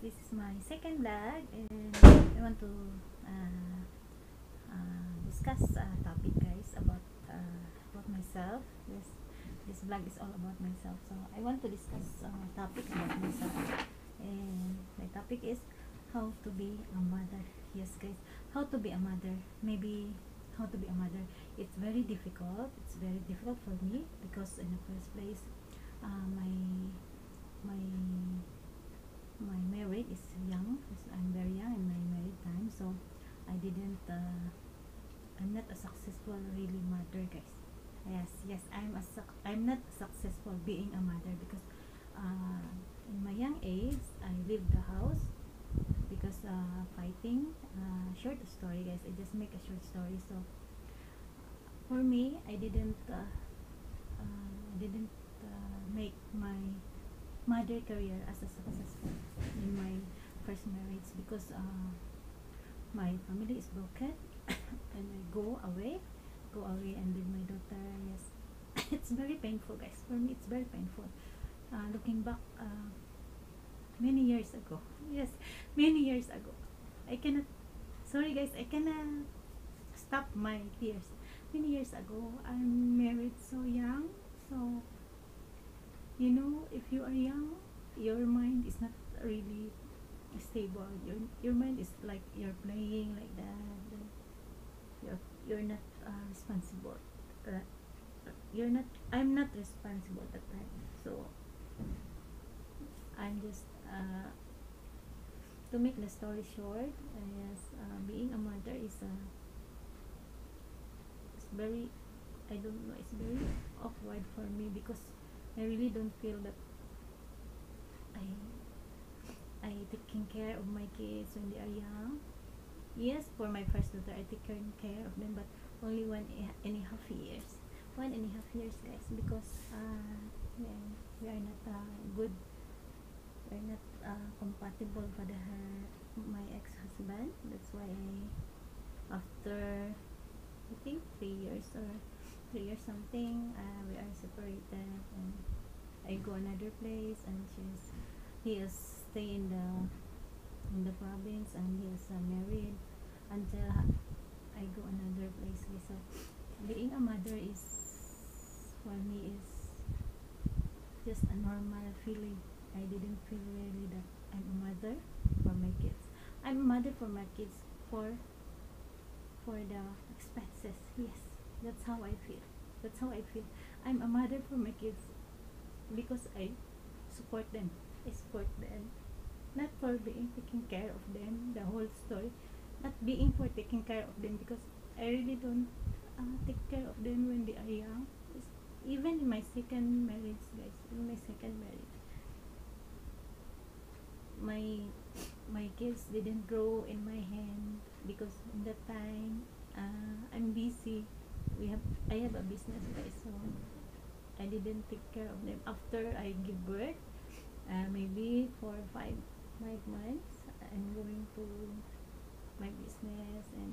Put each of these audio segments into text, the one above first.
this is my second vlog, and I want to discuss a topic, guys, about myself. This vlog is all about myself, so I want to discuss a topic about myself, and my topic is how to be a mother. Yes, guys, how to be a mother. Maybe how to be a mother. It's very difficult. It's very difficult for me because in the first place, my my my marriage is young. I'm very young in my married time, so I didn't I'm not a successful really mother, guys. Yes, I'm not successful being a mother because in my young age I leave the house because fighting. Short story, guys, I just make a short story. So for me, I didn't make my mother career as a successful in my first marriage because my family is broken and I go away and leave my daughter. Yes, it's very painful, guys. For me, it's very painful. Looking back, many years ago. Yes, many years ago. I cannot. Sorry, guys. I cannot stop my tears. Many years ago, I'm married so young. So if you are young, your mind is not really stable. Your mind is like you're playing like that. You're not responsible. Uh, I'm not responsible at that time. So I'm just to make the story short. Yes, being a mother is very, I don't know, it's very awkward for me because I really don't feel that I I taking care of my kids when they are young. Yes, for my first daughter, I take care of them, but only 1.5 years. 1.5 years, guys, because yeah, we are not good. We are not compatible for my ex-husband. That's why after I think 3 years or 3 years something, we are separated, and I go another place, and he is stay in the province, and he is married until I go another place. So being a mother is for me is just a normal feeling. I didn't feel really that I'm a mother for my kids. I'm a mother for my kids for the expenses. Yes, that's how I feel. That's how I feel. I'm a mother for my kids because I support them. I support them, not for being taking care of them. The whole story, not being for taking care of them because I really don't take care of them when they are young. Even in my second marriage, guys, in my second marriage, my kids didn't grow in my hand because in that time I'm busy. I have a business, guys, so I didn't take care of them after I give birth. Maybe for 5 months I'm going to my business, and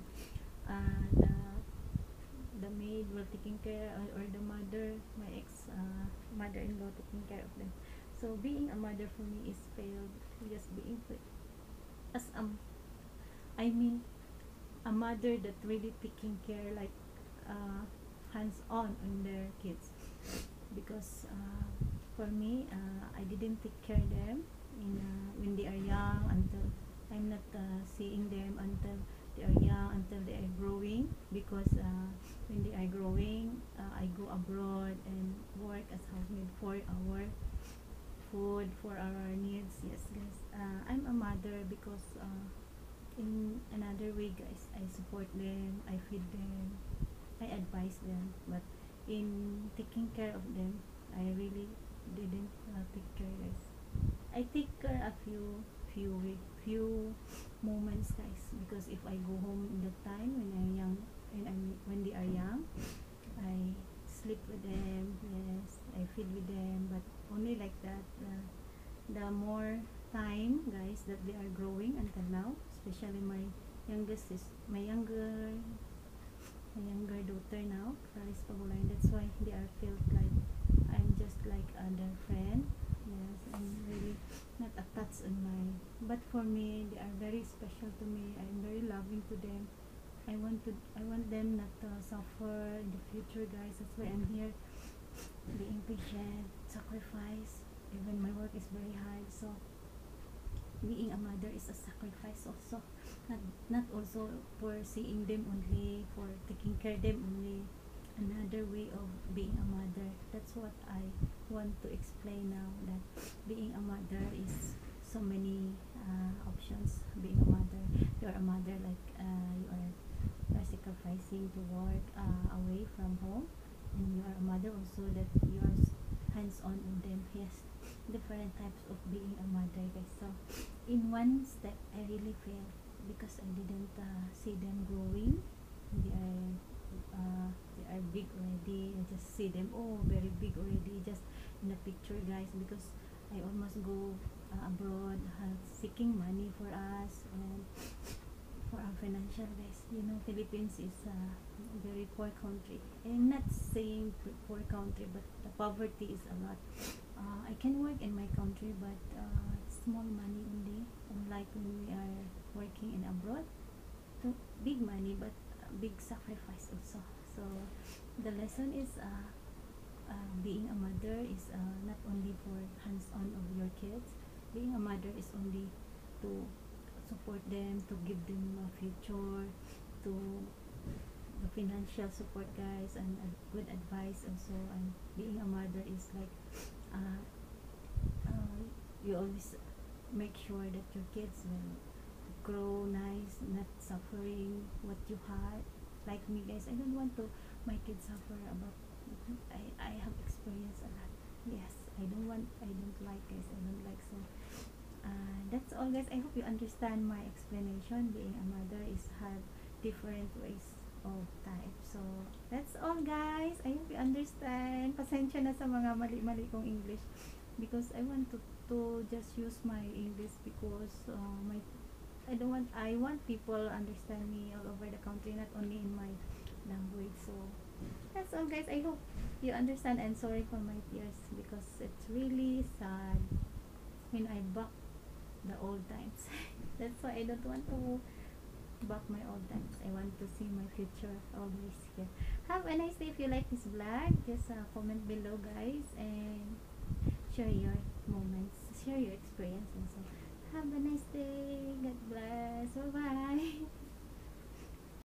the maid were taking care, or the mother, my ex mother-in-law, taking care of them. So being a mother for me is failed. Just being as I mean a mother that really taking care, like hands on their kids, because for me, I didn't take care of them when they are young, until I'm not seeing them until they are young, until they are growing, because when they are growing, I go abroad and work as housemaid for our food, for our needs. Yes, guys, I'm a mother because in another way, guys, I support them, I feed them, I advise them, but in taking care of them, I really didn't take care, guys. I take care a few moments, guys, because if I go home in the time when they are young, I sleep with them. Yes, I feed with them, but only like that. The more time, guys, that they are growing until now, especially youngest is my younger daughter now, Paris Pabulay. That's why they are felt like I'm just like their friend. Yes, I'm really not attached on my, but for me they are very special to me. I'm very loving to them. I want them not to suffer in the future, guys. That's why I'm here, being patient, sacrifice. Even my work is very hard, so being a mother is a sacrifice also. Not also for seeing them only, for taking care of them only. Another way of being a mother. That's what I want to explain now. That being a mother is so many options. Being a mother, you are a mother like you are sacrificing to work away from home, and you are a mother also that you are hands on them. Yes, different types of being a mother, guys. So in one step I really failed because I didn't see them growing. They are they are big already. I just see them, oh, very big already, just in the picture, guys, because I almost go abroad, seeking money for us and for our financial, guys. You know, Philippines is a very poor country. I'm not saying poor country, but the poverty is a lot. I can work in my country, but small money only, unlike when we are working in abroad. So big money, but big sacrifice also. So the lesson is being a mother is not only for hands-on of your kids. Being a mother is only to support them, to give them a future, to the financial support, guys, and good advice also. And being a mother is like uh, you always make sure that your kids will grow nice, not suffering what you had. Like me, guys, I don't want to my kids suffer about. I have experienced a lot. Yes, I don't like, guys. I don't like. So that's all, guys. I hope you understand my explanation. Being a mother is have different ways of type. So that's all, guys. I hope you understand. Pasensya na sa mga mali-mali kong English, because I want to just use my English because my I want people understand me all over the country, not only in my language. So that's all, guys. I hope you understand, and sorry for my tears because it's really sad when I back the old times. That's why I don't want to back my old times. I want to see my future always here. Have a nice day. If you like this vlog, just comment below, guys, and share your moments, share your experience also. Have a nice day. God bless. Bye bye.